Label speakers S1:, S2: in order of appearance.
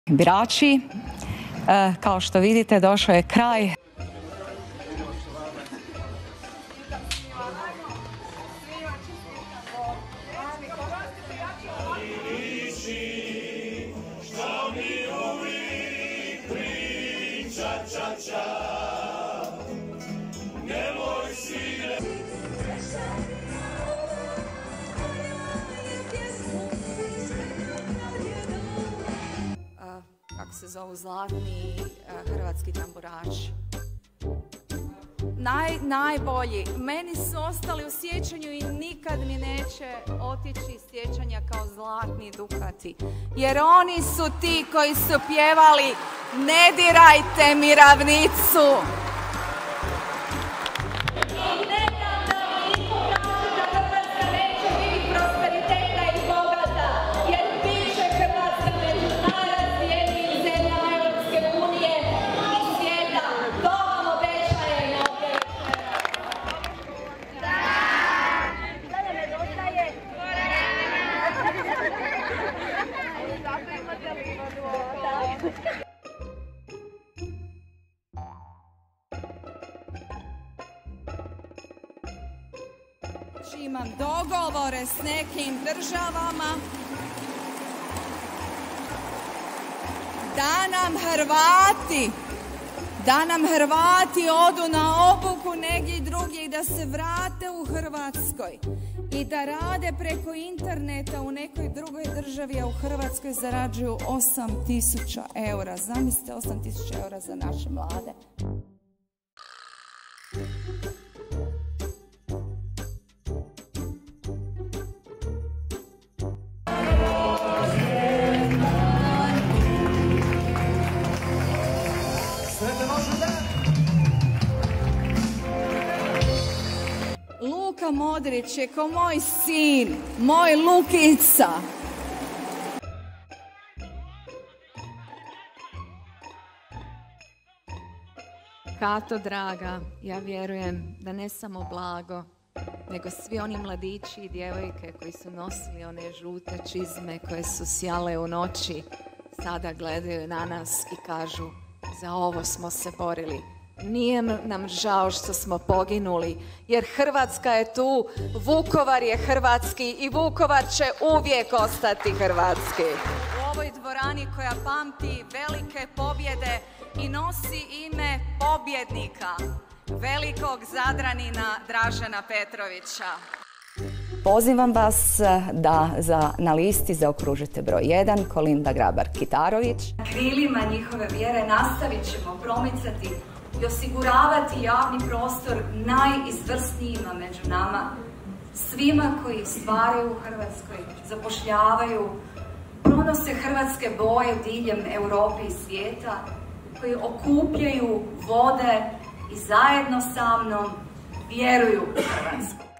S1: Birači, kao što vidite, došao je kraj.
S2: Kako se zovu, zlatni hrvatski tamburači. Najbolji. Meni su ostali u sjećanju i nikad mi neće otići iz sjećanja kao zlatni Dukati. Jer oni su ti koji su pjevali "Ne dirajte mi ravnicu". Imam dogovore s nekim državama da nam Hrvati odu na obuku negdje drugdje i da se vrate u Hrvatskoj i da rade preko interneta u nekoj drugoj državi, a u Hrvatskoj zarađuju 8.000 eura. Zamislite, 8.000 eura za naše mlade. Luka Modrić je ko moj sin, moj Lukica. Kato draga, ja vjerujem da ne samo Blago, nego svi oni mladići i djevojke koji su nosili one žute čizme koje su sjale u noći, sada gledaju na nas i kažu: za ovo smo se borili. Nije nam žao što smo poginuli, jer Hrvatska je tu, Vukovar je hrvatski i Vukovar će uvijek ostati hrvatski. U ovoj dvorani koja pamti velike pobjede i nosi ime pobjednika, velikog Zadranina Dražena Petrovića.
S1: Pozivam vas da na listi zaokružite broj 1, Kolinda Grabar-Kitarović.
S2: Krilima njihove vjere nastavit ćemo promicati i osiguravati javni prostor najizvrsnijima među nama, svima koji stvaraju u Hrvatskoj, zapošljavaju, pronose hrvatske boje diljem Europe i svijeta, koji okupljaju, vode i zajedno sa mnom vjeruju u Hrvatsku.